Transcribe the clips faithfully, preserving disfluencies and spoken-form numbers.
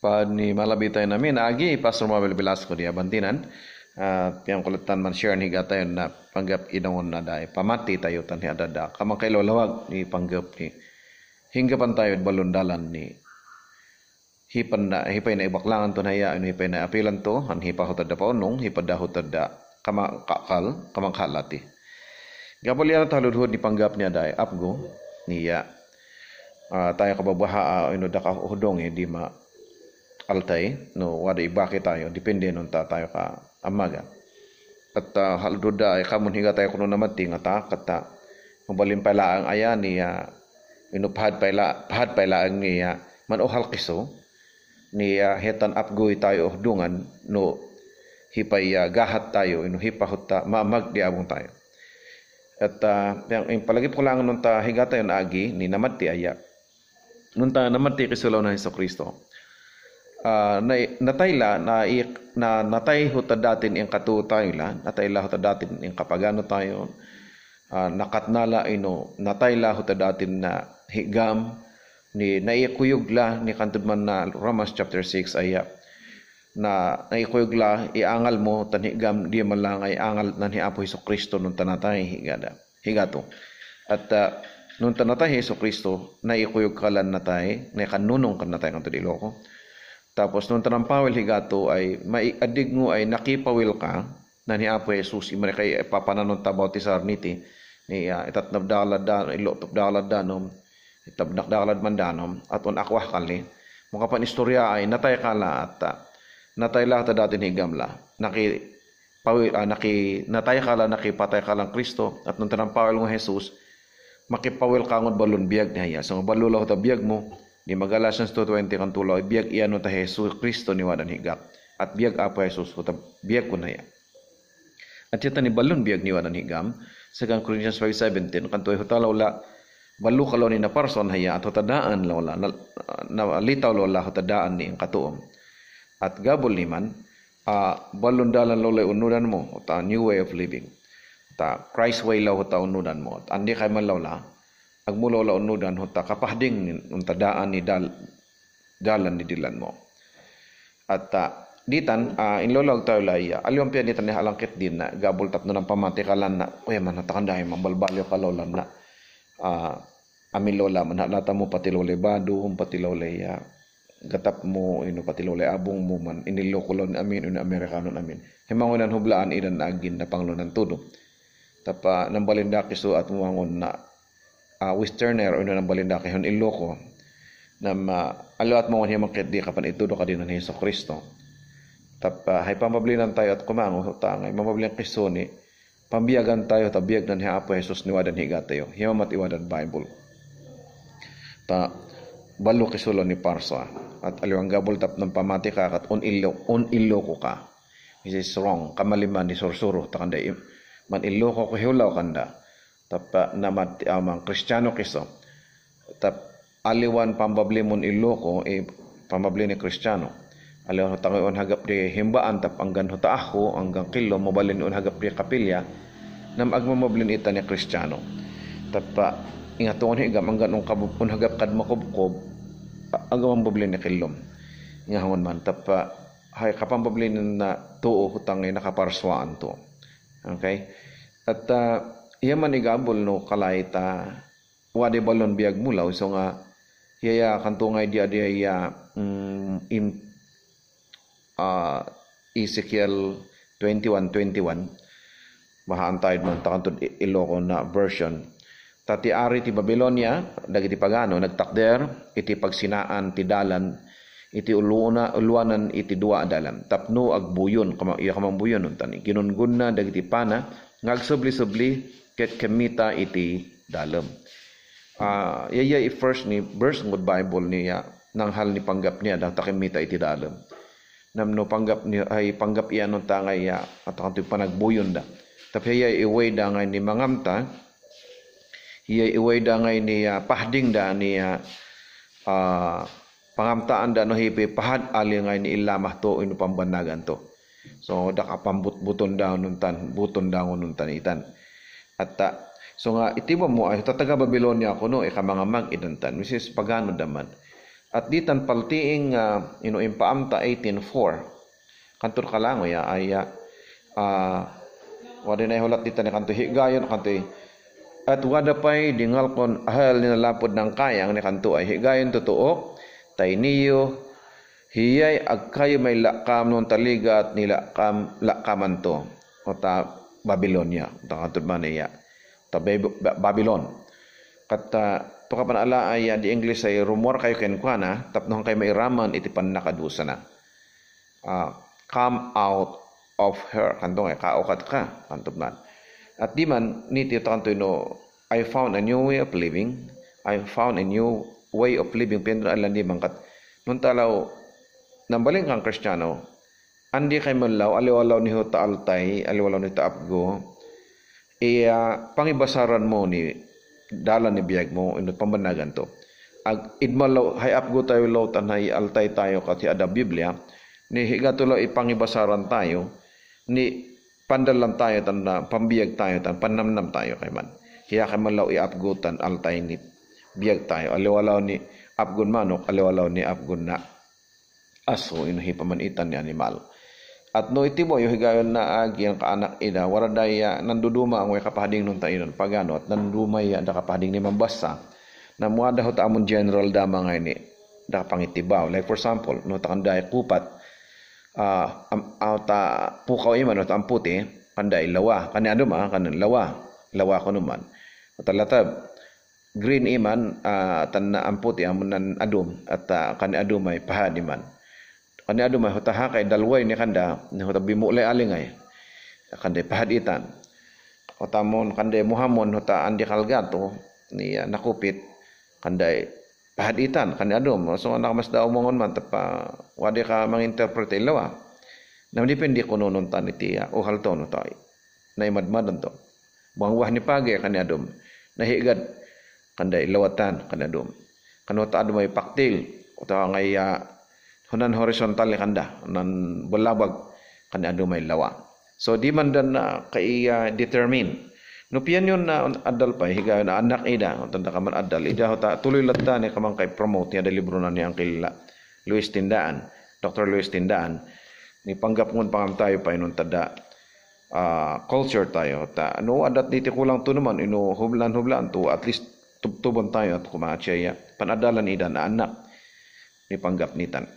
pa ni malabitay namin agi Pastor Mabel Velasco di abantinan at uh, yang kulatan man share ni gatayon na panggap inangon na dai pamati tayo tan ni adada kamang kay lolawag ni panggap ni hinggapan tayo balundalan ni hipan na hipay na ibaklangan to na ya ano hipay na apilan to han hipahutad da paunong hipadahutad da kamang kakal kamang kalati gapalya taludhod ni panggap niya dai apgo niya uh, tayo kababaha uh, ino da ka hudong eh di ma altay no wada ibaki tayo depende nun ta tayo ka amaga at uh, halduda ay kamon higa tayo kuno namati nga ta kata mabalim pala ang aya niya ino pahad pala pahad pala ang niya man ohal kiso niya hetan apgoy tayo dungan no hipay uh, gahat tayo ino hipahutta mamag di abong tayo at uh, yang, yung palagip ko lang nun ta higa tayo na agi ni namati aya nun ta namati kisulaw na Hesus Kristo. Uh, na natayla na na natay hutad datin ang katutayla natayla hutad datin ang kapagano tayo uh, nakatnala ino natayla hutad datin na higam ni naikuyugla ni kantudman na Romans chapter six aya na naikuyugla iangal mo tan higam di man lang ay angal nan ni Apo Hesus Kristo nun tanatay higada higato at uh, nun tanatay Hesus Kristo naikuyug kalan natay na kanunong kan natay kanto di loko. Tapos nung tanampawil higato ay maiadig mo ay nakipawil ka na ni Apo Jesus imari kay papananon ta bautisar niti ni uh, itatnabdalad da ilotopdalad danom itabnakdalad mandanom aton akwah kali mga pan istorya ay natay kala at uh, natay la ta datin higamla naki pawil uh, naki natay kala nakipatay kalang Kristo at nung tanampawil mo Jesus makipawil ka ngon balon biag niya so balulaw ta biag mo di Galatians two twenty kan tulo biag iano ta Jesus Kristo ni wadan higak at biag Apo Jesus uta biag kun haya at yata ni balon biag ni wadan higam second Corinthians five seventeen kan tuay hutalaw la balu kalaw ni na person haya at hutadaan lawla na, na litaw lawla hutadaan ni ang katuom at gabol niman uh, balon dalan lawla unudan mo uta new way of living ta Christ way law uta unudan mo at andi kay man lawla agmulo la unudan hota kapahding unta daan ni dal dalan ni dilan mo at uh, ditan uh, inlolog tayo lay uh, alyom pia ditan ni halangkit din na gabol tapno ng pamatikalan na oy man natakanday mambalbalyo kalolan na uh, amin lola man halata mo patilole bado hum patilole uh, gatap mo ino patilole abong mo man inilokolon amin ino Amerikanon amin himangonan hublaan idan agin na panglonan tudo tapa nang balindaki so at muangon na Uh, westerner o ino ng balinda kay hon iloko na uh, aluat mo niya makit di kapan itudo ka din ng Hesus Kristo tap uh, hay pamablinan tayo at kumango tangay mamablian Kristo ni pambiyagan tayo tabiyag ng Apo Jesus ni wadan higa tayo himamat iwadan Bible ta balo kisulo ni parsa at aliwang gabol tap ng pamati ka at on iloko on iloko ka this is wrong kamaliman ni sursuro takanda man iloko ko hiulaw kanda tapa namat amang Kristiyano kiso tap aliwan pambablimon iloko e pambabli ni Kristiyano aliwan tangon hagap di himbaan tap anggan huta ako anggang kilo mobalin on hagap di kapilya nam agmamoblin ita ni Kristiyano tapa ingaton higam anggan on kabupon hagap kad makubkob agam moblin ni kilom ingahan man tapa hay kapambablin na tuo hutang ay nakaparswaan to okay at uh, iya man igabol no kalay ta wade balon biag mulaw so nga yaya kantungay dia dia ya um, in uh, Ezekiel twenty-one twenty-one bahaan tayo man takantod Ilocos na version tati ari ti Babylonia dagiti pagano nagtakder iti pagsinaan ti dalan iti uluna uluanan iti dua dalan tapno agbuyon kama iya kamang buyon tani ginungun na dagiti pana ngagsubli-subli ket kemita iti dalem. Ah, uh, yaya i first ni verse ng Bible niya nang hal ni panggap niya dang takemita iti dalem. Namno panggap ni ay panggap iyan no tangay ya at kanto panagbuyon da. Tapi yaya iway da ngay ni mangamta. Yaya iway da ngay ni uh, pahding da ni uh, uh, pangamtaan da no hipi pahad ali ngay ni ilamah to ino pambanagan to. So daka pambut-buton daw nuntan, buton daw nuntan itan. At uh, so nga itiba mo ay tataga Babylonia ko no e ka mga mag idantan which is pagano daman At ditan paltiing uh, ino impaamta eighteen four. Kantor kalangoy ay uh, wala na hulat dita ni kanto higayon kanto at wada pay dingal kon ahal ni lapod ng kayang ni kanto ay higayon totoo tay niyo hiyay agkayo may lakam non taliga at nilakam lakaman to o ta Babylonia ta kanto man iya ta Babylon kata to ka panala ay di English ay rumor kayo ken kuana tapno kay may raman iti pannakadusa na uh, come out of her kanto ay kaukat ka kanto man at di man niti to kanto no I found a new way of living I found a new way of living pendra alan di mangkat nun talaw nambaling kang Kristiyano andi kay manlaw aliwalaw ni Hota Altay aliwalaw ni Taapgo iya pangibasaran mo ni dalan ni biyag mo ino pambanagan to ag idmalaw hay apgo tayo law tanay altay tayo kasi ada Biblia ni higatulo ipangibasaran tayo ni pandalan tayo tan pambiyag tayo tan panamnam tayo kay man hiya kay malaw iapgutan altay ni biyag tayo aliwalaw ni apgun manok aliwalaw ni apgun na aso ino hipamanitan ni animal at no itibo yung higayon na agi ang kaanak ida waradaya nanduduma ang way kapahading nun tayo pagano at nandumay da kapahading ni mambasa na mga dahot amon general dama ngay ni da pangitibaw like for example no takanday kupat uh, am, uh, ta pukaw iman no ta amputi panday lawa kani aduma kanan lawa lawa ko naman talatab green iman uh, tan na amputi amon nan adum at uh, kani adumay pahadi man kani adu may hutaha kay dalway ni kanda ni huta bimulay alingay kanday pahaditan utamon kanday muhamon huta andi kalgato ni uh, nakupit kanday pahaditan kani adu so anak mas daw mongon man tapa wadi ka manginterprete lawa nam depende kuno nun tan iti uh, o halton tay nay madmadan to bangwah ni pagi kani adu nahigad kanday lawatan kani adu kanuta adu may paktil utawa ngay uh, hunan horizontal ni kanda nan bulabag kani adu may lawa so di man dan uh, kay uh, determine no pian yun na uh, adal pa higa na anak ida tanda ka man adal ida ta tuloy latta ni kamang kay promote ya libro na ni Uncle Luis Tindaan Doctor Luis Tindaan ni panggap ngon pangam tayo pa inon tada uh, culture tayo ta no adat diti kulang to naman ino hublan hublan to at least tubtubon tayo at kumatsaya panadalan ida na anak ni panggap nitan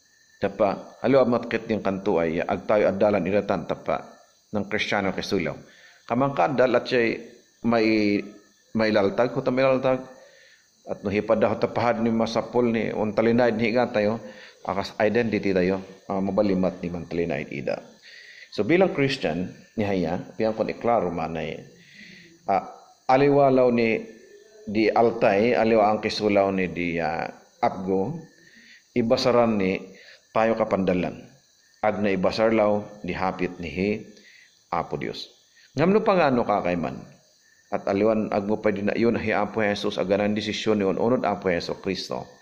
tapa halo amatkit yung kanto ay agtayo adalan iratan tapa ng Kristiyano kesulaw kamang kadal at siya may may laltag huta may laltag at nuhipada tapahad ni masapol ni untalinaid ni higa tayo akas identity tayo uh, mabalimat ni mantalinaid ida so bilang Christian ni haya piyang kon iklaro manay uh, aliwalaw ni di altay aliwa ang kesulaw ni di uh, apgo ibasaran ni tayo kapandalan ag na ibasarlaw di hapit ni he Apo Dios ngamno pangano ka kay man at aliwan ag mo pa din na yun hi Apo Jesus aganan desisyon ni unod Apo Hesus Kristo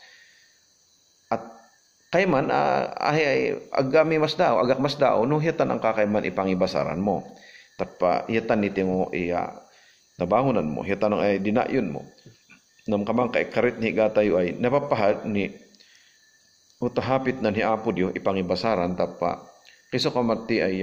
at kay man uh, ay agami mas daw agak mas daw no hitan ang kakayman ipangibasaran mo tappa hitan niti mo iya nabangunan mo hitan ang ay dinayon mo nam kamang kay karit ni gatayo ay napapahad ni utahapit na ni Apo Diyo ipangibasaran tapa kiso kamati ay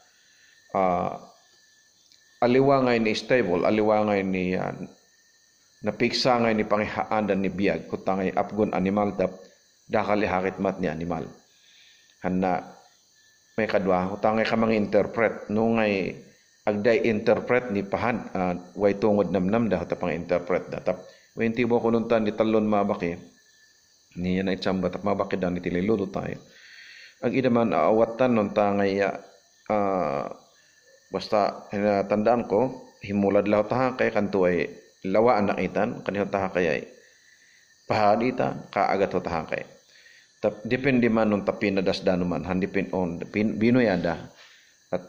uh, aliwangay ni stable aliwangay ni uh, napiksangay ni pangihaandan ni biyag kutangay apgon animal tap dakali hakit mat ni animal hanna may kadwa utangay ka mga interpret nungay agday interpret ni pahan uh, way tungod namnam da tapang interpret da tap wenti mo kununtan ni talon mabaki niya na itsamba tap mabakid ni tililudo tayo ag idaman aawatan nun tangay uh, basta uh, tandaan ko himulad law taha kay kanto ay lawa anak itan kanihot taha kay ay pahadita kaagat ho taha kay tap depende man nun tapin na dasdan man han depend on binoyada at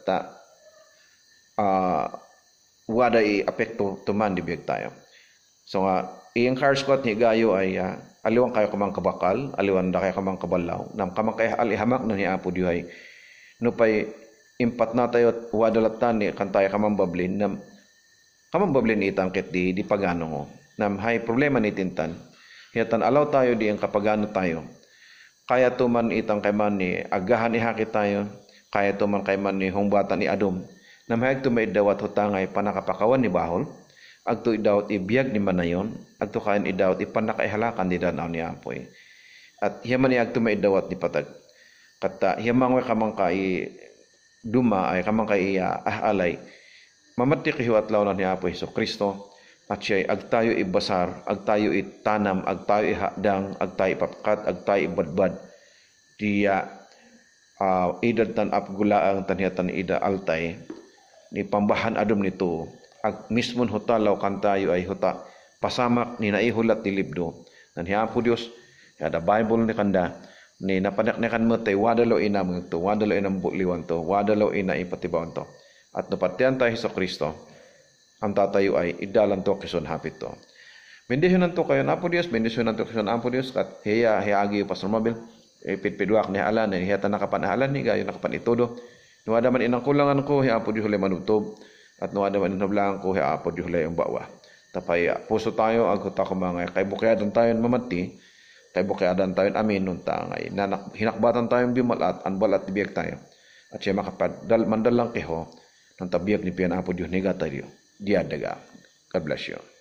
uh, wada i apekto tuman di biyag tayo so nga uh, iyang car squat ni gayo ay uh, aliwan kayo kamang kabakal, aliwan da kayo kamang kabalaw, nam kamang kayo alihamak na ni Apo Diyo ay no pay impat na tayo at wadalatan ni kantaya kamang bablin, nam kamang bablin itang ket di, di pagano ngo, nam hay problema ni tintan, Hiyatan alaw tayo di ang kapagano tayo. Kaya tuman itang kay man ni agahan ihakit tayo. Kaya tuman kay man ni hungbatan ni adum. Na mahag tumay dawat hutangay panakapakawan ni bahol. Agto idawat ibiyag ni manayon. Agto kain idawat ipanakaihalakan di danaw ni apoy. At hiyaman ni agto may dawat ni patag. Kata hiyamang way kamang kai duma ay kamang kai uh, ahalay. Mamati kihiwat law na ni apoy so Kristo. At siya'y agtayo ibasar, agtayo itanam, agtayo ihadang, agtayo ipapakat, agtayo ibadbad. Diya uh, idad tan apgulaang tanhiyatan ida altay. Ni pambahan adom nito. Ag mismon hutalaw kantayo ay huta. Pasamak ni naihulat ti libdo. Nanhiya po Diyos, ada Bible ni kanda. Ni napanak na kan mo tay wadalo ina mga to, wadalo ina buliwan to, wadalo ina ipatibawan to. At napatian tayo sa Kristo. Ang tatayo ay idalan to kison hapit to. Bendisyonan to kayo na po Diyos, bendisyonan to kison na po Diyos, kat hiya, hiagi yung Pastor Mabel, ipitpidwak ni halan, hiya ta nakapanahalan ni, gayo nakapan itodo. Nuwada man inang kulangan ko, hiya po Diyos hulay manubtob, at nuwada man inablangan ko, hiya po Diyos hulay yung bawa. Tapay, puso tayo, agkota ko mga, kay bukyadan tayo mamati, kay bukyadan tayo amin, nun tangay, na hinakbatan tayong bimalat, anbalat tibiyag tayo, at siya makapad, dal, mandalang keho, ng tabiyag ni Piyan Apo Diyos, niga tayo. Diadaga. God bless you.